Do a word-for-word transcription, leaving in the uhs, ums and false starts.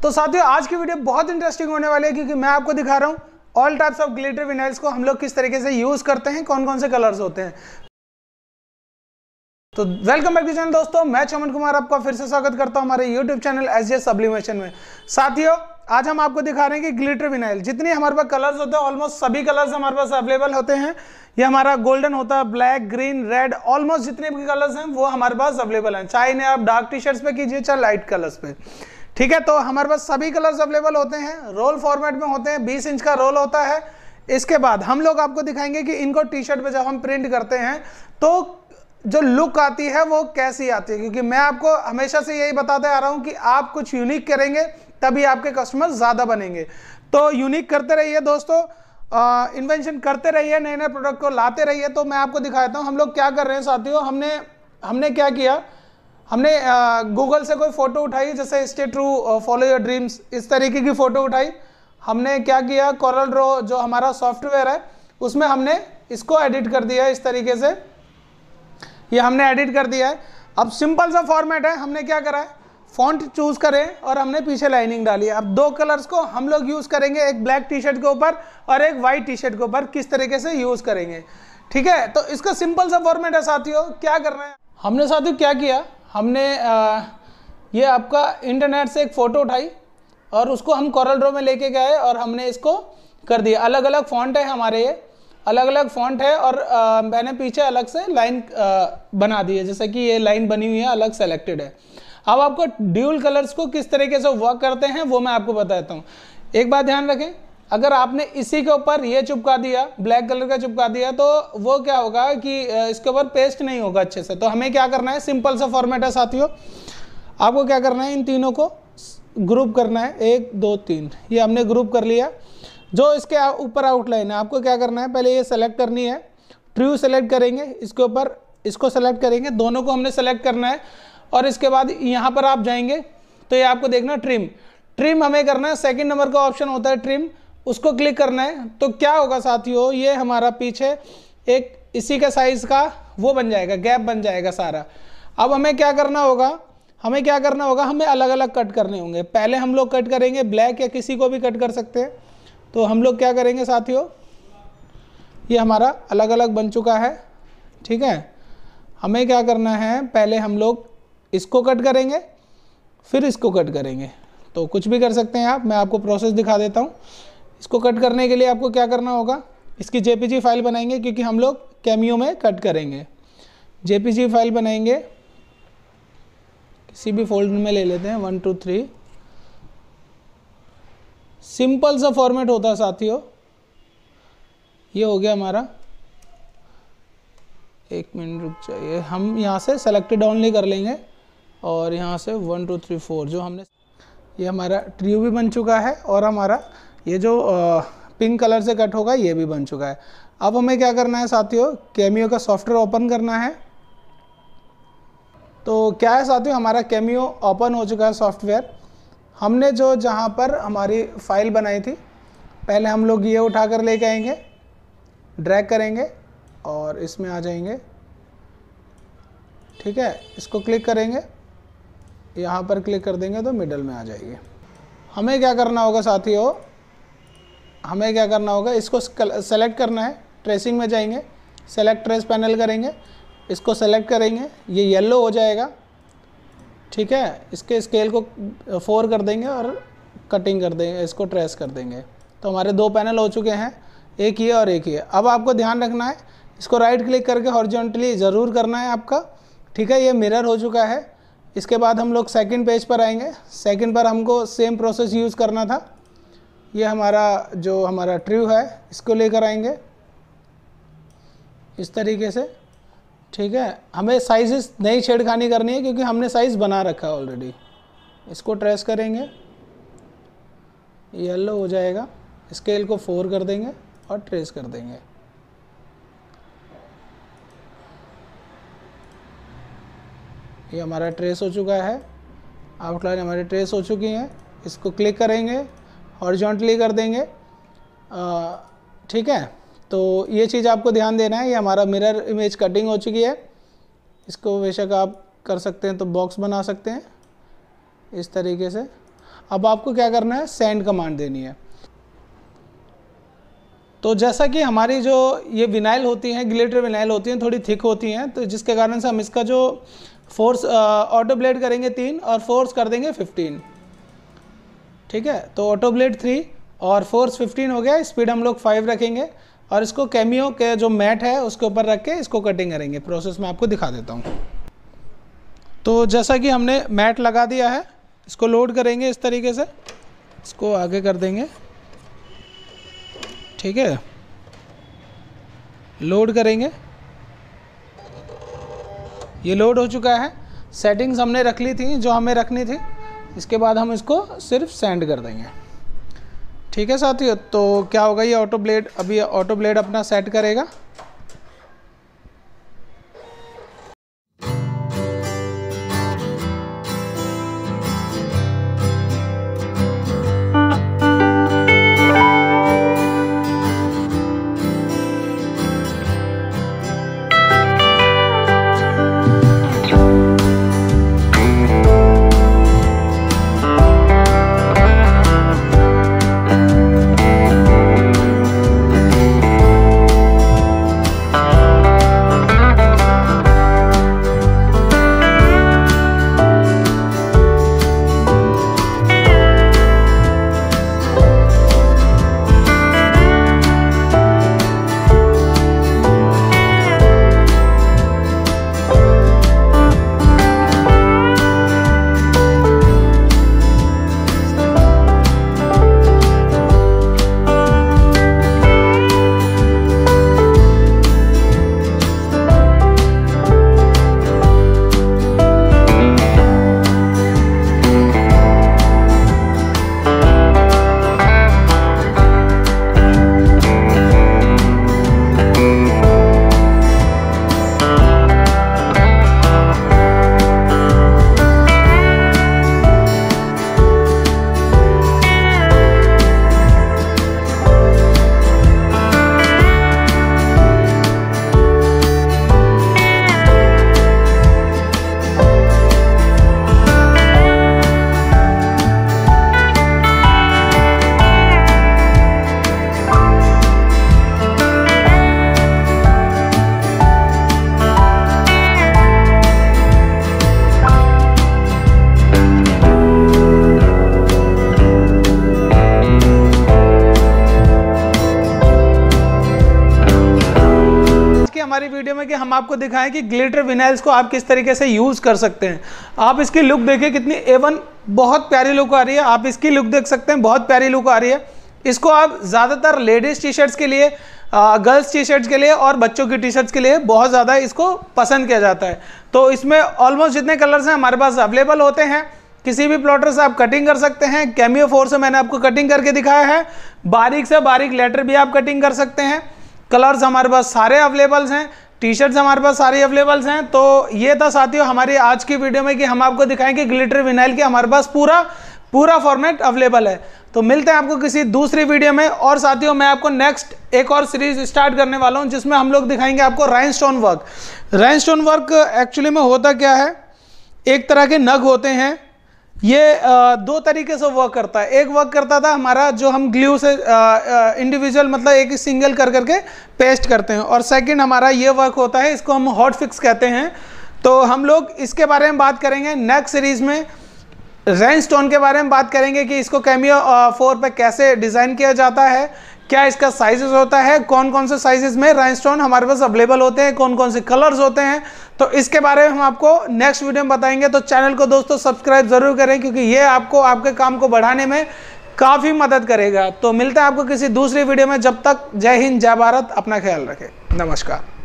तो साथियों आज की वीडियो बहुत इंटरेस्टिंग होने वाली है क्योंकि मैं आपको दिखा रहा हूँ all types of glitter vinyls को हम लोग किस तरीके से यूज करते हैं, कौन कौन से कलर्स होते हैं। तो वेलकम बैक टू चैनल दोस्तों, मैं चमन कुमार आपका फिर से स्वागत करता हूं हमारे यूट्यूब चैनल एसजे सब्लिमेशन में। साथियों आज हम आपको दिखा रहे हैं कि ग्लिटर विनाइल जितने हमारे पास कलर्स होते हैं ऑलमोस्ट सभी कलर्स हमारे पास अवेलेबल होते हैं। ये हमारा गोल्डन होता है, ब्लैक, ग्रीन, रेड, ऑलमोस्ट जितने भी कलर्स हैं वो हमारे पास अवेलेबल हैं, चाहे इन्हें आप डार्क टी शर्ट्स पे कीजिए चाहे लाइट कलर्स पे। ठीक है, तो हमारे पास सभी कलर्स अवेलेबल होते हैं, रोल फॉर्मेट में होते हैं, बीस इंच का रोल होता है। इसके बाद हम लोग आपको दिखाएंगे कि इनको टी शर्ट पे जब हम प्रिंट करते हैं तो जो लुक आती है वो कैसी आती है, क्योंकि मैं आपको हमेशा से यही बताते आ रहा हूं कि आप कुछ यूनिक करेंगे तभी आपके कस्टमर ज्यादा बनेंगे। तो यूनिक करते रहिए दोस्तों, इन्वेंशन करते रहिए, नए नए प्रोडक्ट को लाते रहिए। तो मैं आपको दिखाता हूं हम लोग क्या कर रहे हैं साथियों। हमने हमने क्या किया, हमने गूगल से कोई फोटो उठाई, जैसे stay true, follow your dreams, इस तरीके की फोटो उठाई। हमने क्या किया, कोरल ड्रॉ जो हमारा सॉफ्टवेयर है उसमें हमने इसको एडिट कर दिया है इस तरीके से, ये हमने एडिट कर दिया है। अब सिंपल सा फॉर्मेट है, हमने क्या करा है, फॉन्ट चूज करें और हमने पीछे लाइनिंग डाली है। अब दो कलर्स को हम लोग यूज करेंगे, एक ब्लैक टी शर्ट के ऊपर और एक वाइट टी शर्ट के ऊपर, किस तरीके से यूज करेंगे। ठीक है, तो इसका सिंपल सा फॉर्मेट है साथियों। क्या करना है, हमने साथियों क्या किया, हमने आ, ये आपका इंटरनेट से एक फ़ोटो उठाई और उसको हम कोरल ड्रॉ में लेके गए और हमने इसको कर दिया। अलग अलग फॉन्ट है हमारे, ये अलग अलग फॉन्ट है और आ, मैंने पीछे अलग से लाइन बना दी है, जैसे कि ये लाइन बनी हुई है, अलग सेलेक्टेड है। अब आपको ड्यूल कलर्स को किस तरीके से वर्क करते हैं वो मैं आपको बताता हूँ। एक बात ध्यान रखें, अगर आपने इसी के ऊपर ये चिपका दिया, ब्लैक कलर का चिपका दिया, तो वो क्या होगा कि इसके ऊपर पेस्ट नहीं होगा अच्छे से। तो हमें क्या करना है, सिंपल सा फॉर्मेट है साथियों। आपको क्या करना है, इन तीनों को ग्रुप करना है, एक दो तीन, ये हमने ग्रुप कर लिया। जो इसके ऊपर आउटलाइन है आपको क्या करना है, पहले ये सेलेक्ट करनी है, ट्रू सेलेक्ट करेंगे, इसके ऊपर इसको सेलेक्ट करेंगे, दोनों को हमने सेलेक्ट करना है। और इसके बाद यहाँ पर आप जाएंगे तो ये आपको देखना ट्रिम, ट्रिम हमें करना है, सेकंड नंबर का ऑप्शन होता है ट्रिम, उसको क्लिक करना है। तो क्या होगा साथियों, ये हमारा पीछे एक इसी का साइज का वो बन जाएगा, गैप बन जाएगा सारा। अब हमें क्या करना होगा, हमें क्या करना होगा, हमें अलग अलग कट करने होंगे। पहले हम लोग कट करेंगे ब्लैक, या किसी को भी कट कर सकते हैं। तो हम लोग क्या करेंगे साथियों, ये हमारा अलग अलग बन चुका है। ठीक है, हमें क्या करना है, पहले हम लोग इसको कट करेंगे फिर इसको कट करेंगे। तो कुछ भी कर सकते हैं आप, मैं आपको प्रोसेस दिखा देता हूँ। इसको कट करने के लिए आपको क्या करना होगा, इसकी जेपीजी फाइल बनाएंगे, क्योंकि हम लोग कैमियो में कट करेंगे। जेपीजी फाइल बनाएंगे, किसी भी फोल्डर में ले लेते हैं, वन टू थ्री, सिंपल सा फॉर्मेट होता है साथियों। ये हो गया हमारा, एक मिनट रुक जाइए, हम यहाँ से सेलेक्टेड ऑनली कर लेंगे और यहाँ से वन टू थ्री फोर जो हमने, ये हमारा ट्री भी बन चुका है और हमारा ये जो पिंक कलर से कट होगा ये भी बन चुका है। अब हमें क्या करना है साथियों, कैमियो का सॉफ्टवेयर ओपन करना है। तो क्या है साथियों, हमारा कैमियो ओपन हो चुका है सॉफ्टवेयर। हमने जो जहाँ पर हमारी फाइल बनाई थी, पहले हम लोग ये उठा कर लेके आएंगे, ड्रैग करेंगे और इसमें आ जाएंगे। ठीक है, इसको क्लिक करेंगे, यहाँ पर क्लिक कर देंगे तो मिडल में आ जाएगी। हमें क्या करना होगा साथियों, हमें क्या करना होगा, इसको सेलेक्ट करना है, ट्रेसिंग में जाएंगे, सेलेक्ट ट्रेस पैनल करेंगे, इसको सेलेक्ट करेंगे, ये येलो हो जाएगा। ठीक है, इसके स्केल को फोर कर देंगे और कटिंग कर देंगे, इसको ट्रेस कर देंगे। तो हमारे दो पैनल हो चुके हैं, एक ये और एक ये। अब आपको ध्यान रखना है, इसको राइट क्लिक करके हॉरिजॉन्टली ज़रूर करना है आपका। ठीक है, ये मिरर हो चुका है। इसके बाद हम लोग सेकंड पेज पर आएंगे, सेकंड पर हमको सेम प्रोसेस यूज़ करना था। ये हमारा जो हमारा ट्रू है इसको लेकर आएंगे इस तरीके से। ठीक है, हमें साइज़ नई छेड़खानी करनी है क्योंकि हमने साइज़ बना रखा है ऑलरेडी। इसको ट्रेस करेंगे, येलो हो जाएगा, स्केल को फोर कर देंगे और ट्रेस कर देंगे। ये हमारा ट्रेस हो चुका है, आउटलाइन हमारी ट्रेस हो चुकी है। इसको क्लिक करेंगे, हॉरिजॉन्टली कर देंगे। ठीक है, तो ये चीज़ आपको ध्यान देना है। ये हमारा मिरर इमेज कटिंग हो चुकी है। इसको बेशक आप कर सकते हैं तो बॉक्स बना सकते हैं इस तरीके से। अब आपको क्या करना है, सेंड कमांड देनी है। तो जैसा कि हमारी जो ये विनाइल होती हैं, ग्लिटर विनाइल होती हैं, थोड़ी थिक होती हैं, तो जिसके कारण से हम इसका जो फोर्स ऑटो ब्लेड करेंगे तीन और फोर्स कर देंगे फिफ्टीन। ठीक है, तो ऑटो ब्लेड थ्री और फोर्स फिफ्टीन हो गया, स्पीड हम लोग फाइव रखेंगे और इसको कैमियो के जो मैट है उसके ऊपर रख के इसको कटिंग करेंगे। प्रोसेस मैं आपको दिखा देता हूँ। तो जैसा कि हमने मैट लगा दिया है, इसको लोड करेंगे इस तरीके से, इसको आगे कर देंगे। ठीक है, लोड करेंगे, ये लोड हो चुका है। सेटिंग्स हमने रख ली थी जो हमें रखनी थी, इसके बाद हम इसको सिर्फ सेंड कर देंगे। ठीक है साथियों, तो क्या होगा, ये ऑटो ब्लेड अभी ऑटो ब्लेड अपना सेट करेगा। हमारी वीडियो में कि हम आपको दिखाएं कि ग्लिटर विनाइल्स को आप किस तरीके से यूज कर सकते हैं। आप इसकी लुक देखिए कितनी एवन, बहुत प्यारी लुक आ रही है। आप इसकी लुक देख सकते हैं, बहुत प्यारी लुक आ रही है। इसको आप ज़्यादातर लेडीज टी शर्ट्स के लिए, गर्ल्स टी शर्ट्स के लिए और बच्चों की टी शर्ट्स के लिए बहुत ज़्यादा इसको पसंद किया जाता है। तो इसमें ऑलमोस्ट जितने कलर्स हैं हमारे पास अवेलेबल होते हैं। किसी भी प्लॉटर से आप कटिंग कर सकते हैं। कैमियो फोर से मैंने आपको कटिंग करके दिखाया है। बारीक से बारीक लेटर भी आप कटिंग कर सकते हैं। कलर्स हमारे पास सारे अवेलेबल्स हैं, टी शर्ट्स हमारे पास सारी अवेलेबल्स हैं। तो ये था साथियों हमारी आज की वीडियो में कि हम आपको दिखाएं कि ग्लिटर विनाइल के हमारे पास पूरा पूरा फॉर्मेट अवेलेबल है। तो मिलते हैं आपको किसी दूसरी वीडियो में। और साथियों मैं आपको नेक्स्ट एक और सीरीज स्टार्ट करने वाला हूं जिसमें हम लोग दिखाएंगे आपको rhinestone work. Rhinestone work actually में होता क्या है, एक तरह के नग होते हैं। ये आ, दो तरीके से वर्क करता है। एक वर्क करता था हमारा जो हम ग्लू से इंडिविजुअल मतलब एक ही सिंगल कर करके पेस्ट करते हैं, और सेकंड हमारा ये वर्क होता है, इसको हम हॉट फिक्स कहते हैं। तो हम लोग इसके बारे में बात करेंगे नेक्स्ट सीरीज में। राइनस्टोन के बारे में बात करेंगे कि इसको कैमियो फोर पे कैसे डिज़ाइन किया जाता है, क्या इसका साइजेस होता है, कौन कौन से साइजेस में राइनस्टोन हमारे पास अवेलेबल होते हैं, कौन कौन से कलर्स होते हैं। तो इसके बारे में हम आपको नेक्स्ट वीडियो में बताएंगे। तो चैनल को दोस्तों सब्सक्राइब जरूर करें क्योंकि ये आपको आपके काम को बढ़ाने में काफ़ी मदद करेगा। तो मिलते हैं आपको किसी दूसरी वीडियो में। जब तक जय हिंद, जय भारत, अपना ख्याल रखें, नमस्कार।